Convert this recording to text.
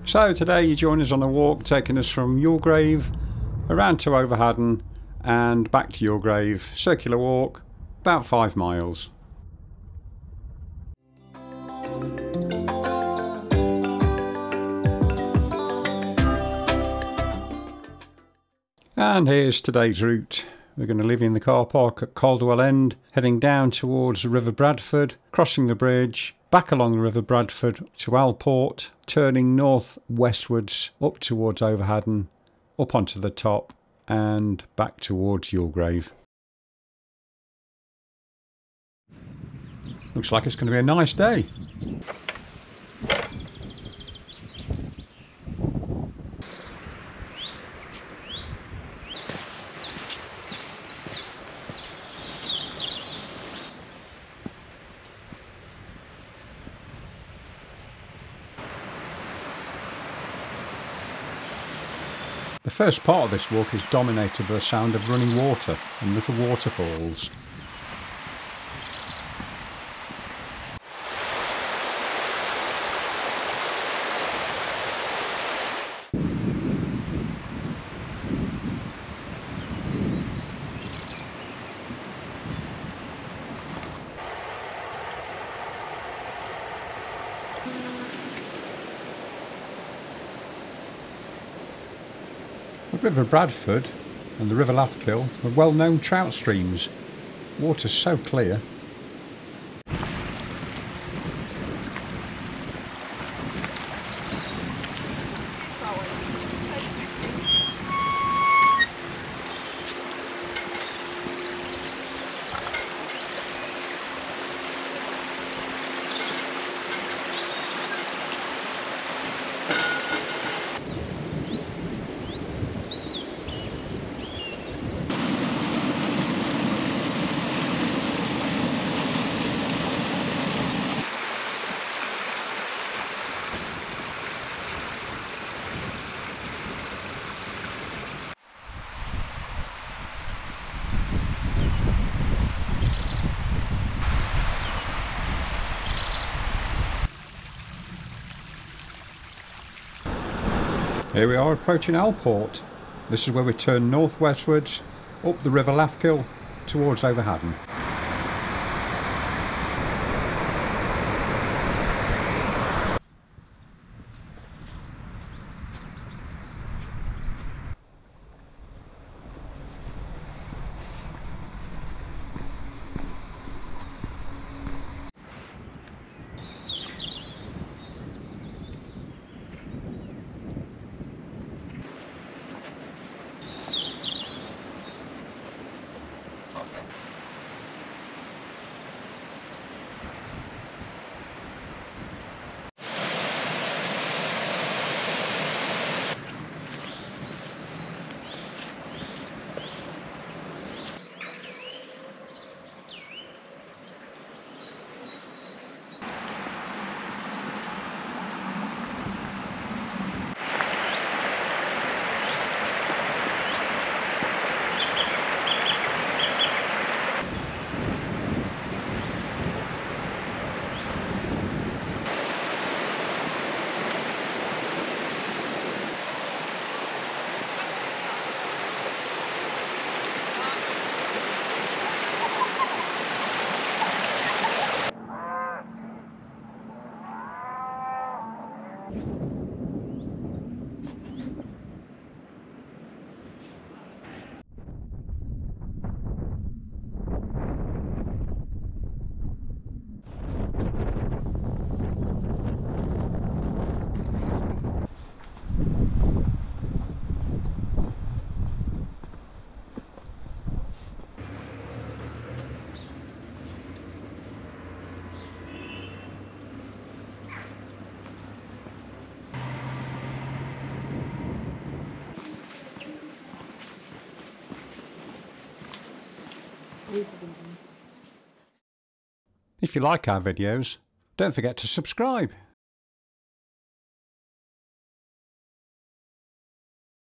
So today you join us on a walk taking us from Youlgrave around to Over Haddon and back to Youlgrave, circular walk, about 5 miles. And here's today's route. We're going to leave in the car park at Caldwell End, heading down towards River Bradford, crossing the bridge, back along the River Bradford to Alport, turning north westwards up towards Over Haddon, up onto the top and back towards Youlgrave. Looks like it's going to be a nice day. The first part of this walk is dominated by the sound of running water and little waterfalls. The River Bradford and the River Lathkill are well-known trout streams. Water's so clear. Here we are approaching Alport. This is where we turn northwestwards up the River Lathkill towards Over Haddon. If you like our videos, don't forget to subscribe.